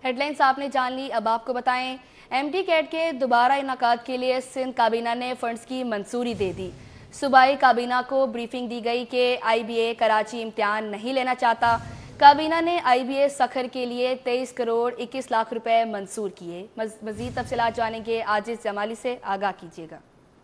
Headlines आपने जान ली, अब आपको बताएं एमडी कैट के दोबारा इनकाद के लिए सिंध काबीना ने फंड्स की मंजूरी दे दी। सूबाई काबीना को ब्रीफिंग दी गई कि आईबीए कराची इम्तिहान नहीं लेना चाहता। काबीना ने आईबीए सखर के लिए 23 करोड़ 21 लाख रुपए मंजूर किए। मजीद तफसीलात जानेंगे, आजिज जमाली से आगाह कीजिएगा।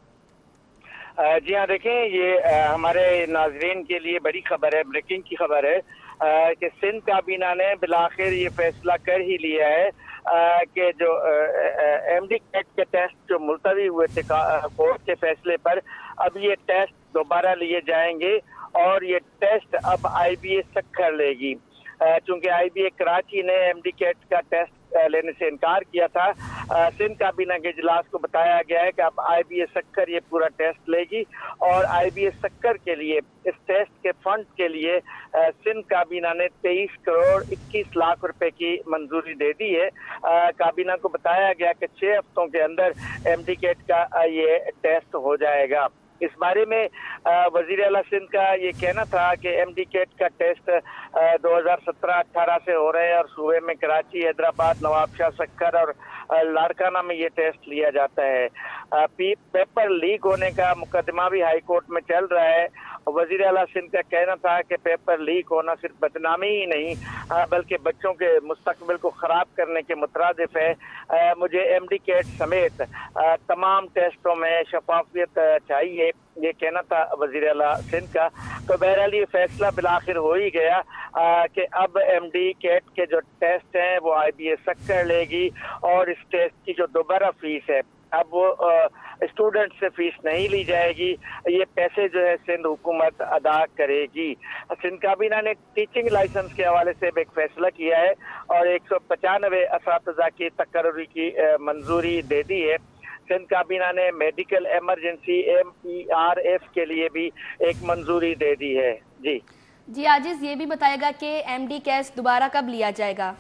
जी हाँ, देखें, ये हमारे नाजरीन के लिए बड़ी खबर है, ब्रेकिंग की खबर है कि सिंध काबीना ने बिलाखिर ये फैसला कर ही लिया है कि जो एमडी कैट के टेस्ट जो मुलतवी हुए थे कोर्ट के फैसले पर, अब ये टेस्ट दोबारा लिए जाएंगे और ये टेस्ट अब आईबीए सक्खर लेगी। चूंकि आईबीए कराची ने एमडी कैट का टेस्ट लेने से इनकार किया था, सिंध काबीना के इजलास को बताया गया है कि अब आईबीए सक्खर ये पूरा टेस्ट लेगी और आईबीए सक्खर के लिए, इस टेस्ट के फंड के लिए सिंध काबीना ने 23 करोड़ 21 लाख रुपए की मंजूरी दे दी है। काबीना को बताया गया कि 6 हफ्तों के अंदर एमडी कैट का ये टेस्ट हो जाएगा। इस बारे में वजीर आला सिंध का ये कहना था कि एमडी कैट का टेस्ट 2017-18 से हो रहे हैं और सूबे में कराची, हैदराबाद, नवाबशाह, सक्खर और लाड़काना में ये टेस्ट लिया जाता है। पेपर लीक होने का मुकदमा भी हाई कोर्ट में चल रहा है। वजीर आला सिंध का कहना था कि पेपर लीक होना सिर्फ बदनामी ही नहीं बल्कि बच्चों के मुस्तकबिल को खराब करने के मुतरादिफ है। मुझे एमडी कैट समेत तमाम टेस्टों में शफाफियत चाहिए, ये कहना था वजीर आला सिंध का। तो बहरहाल ये फैसला बिलाखिर हो ही गया कि अब एमडी कैट के जो टेस्ट हैं वो आईबीए सक्खर लेगी और इस टेस्ट की जो दोबारा फीस है अब वो स्टूडेंट से फीस नहीं ली जाएगी। ये पैसे जो है सिंध हुकूमत अदा करेगी। सिंध काबीना ने टीचिंग लाइसेंस के हवाले से एक फैसला किया है और 195 असातिज़ा की तकर्री की मंजूरी दे दी है। सिंध काबीना ने मेडिकल एमरजेंसी MERF के लिए भी एक मंजूरी दे दी है। जी आजिज, ये भी बताएगा कि एमडी कैट दोबारा कब लिया जाएगा?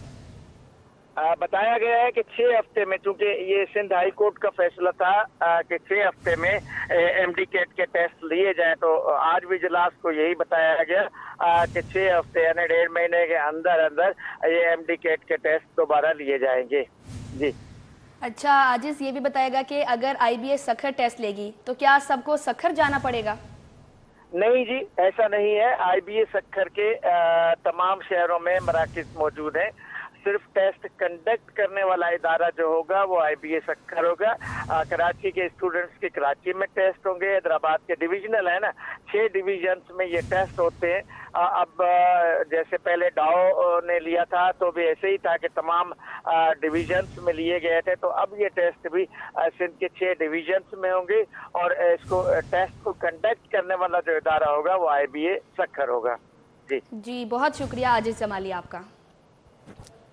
बताया गया है कि 6 हफ्ते में, चूंकि ये सिंध हाई कोर्ट का फैसला था कि 6 हफ्ते में एमडी कैट के टेस्ट लिए जाएं, तो आज भी इजलास को यही बताया गया कि 6 हफ्ते यानी 1.5 महीने के अंदर अंदर ये एमडी कैट के टेस्ट दोबारा लिए जाएंगे। जी अच्छा आजिज, ये भी बताएगा कि अगर आईबीए सखर टेस्ट लेगी तो क्या सबको सखर जाना पड़ेगा? नहीं जी, ऐसा नहीं है। आईबीए सक्खर के तमाम शहरों में मराकज़ मौजूद हैं। सिर्फ टेस्ट कंडक्ट करने वाला इदारा जो होगा वो आईबीए सक्खर होगा। कराची के स्टूडेंट्स के कराची में टेस्ट होंगे, हैदराबाद के डिविजनल है ना, 6 डिवीजन्स में ये टेस्ट होते हैं। अब जैसे पहले डाओ ने लिया था तो भी ऐसे ही था कि तमाम डिवीजन्स में लिए गए थे, तो अब ये टेस्ट भी सिंध के 6 डिवीजन्स में होंगे और इसको टेस्ट को कंडक्ट करने वाला जो इदारा होगा वो आईबीए सक्खर होगा। जी बहुत शुक्रिया आजिज जमाली आपका।